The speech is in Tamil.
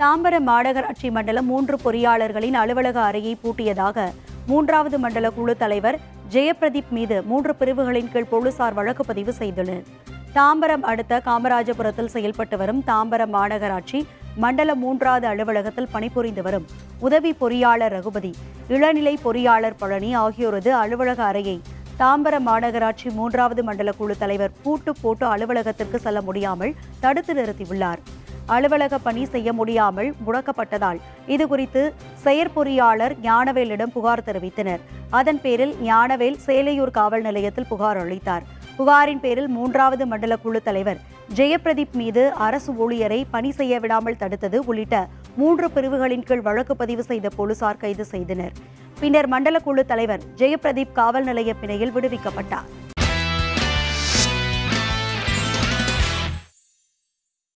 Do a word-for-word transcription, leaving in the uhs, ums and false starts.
தாம்பரம் மாநகராட்சி மண்டலம் மூன்று பொறியாளர்களின் அலுவலக அறையை பூட்டியதாக மூன்றாவது மண்டல குழு தலைவர் ஜெயபிரதீப் மீது மூன்று பிரிவுகளின் கீழ் போலீசார் வழக்கு பதிவு செய்துள்ளனர். தாம்பரம் அடுத்த காமராஜபுரத்தில் செயல்பட்டு வரும் தாம்பரம் மாநகராட்சி மண்டல மூன்றாவது அலுவலகத்தில் பணிபுரிந்து வரும் உதவி பொறியாளர் ரகுபதி, இளநிலை பொறியாளர் பழனி ஆகியோரது அலுவலக அறையை தாம்பரம் மாநகராட்சி மூன்றாவது மண்டல குழு தலைவர் பூட்டு போட்டு அலுவலகத்திற்கு செல்ல முடியாமல் தடுத்து நிறுத்தியுள்ளார். அலுவலக பணி செய்ய முடியாமல் முடக்கப்பட்டதால் இதுகுறித்து செயற்பொறியாளர் ஞானவேலிடம் புகார் தெரிவித்தனர். அதன் பேரில் ஞானவேல் சேலையூர் காவல் நிலையத்தில் புகார் அளித்தார். புகாரின் பேரில் மூன்றாவது மண்டல குழு தலைவர் ஜெயபிரதீப் மீது அரசு ஊழியரை பணி செய்ய விடாமல் தடுத்தது உள்ளிட்ட மூன்று பிரிவுகளின் கீழ் வழக்கு பதிவு செய்த போலீசார் கைது செய்தனர். பின்னர் மண்டல குழு தலைவர் ஜெயபிரதீப் காவல் நிலைய பிணையில் விடுவிக்கப்பட்டார்.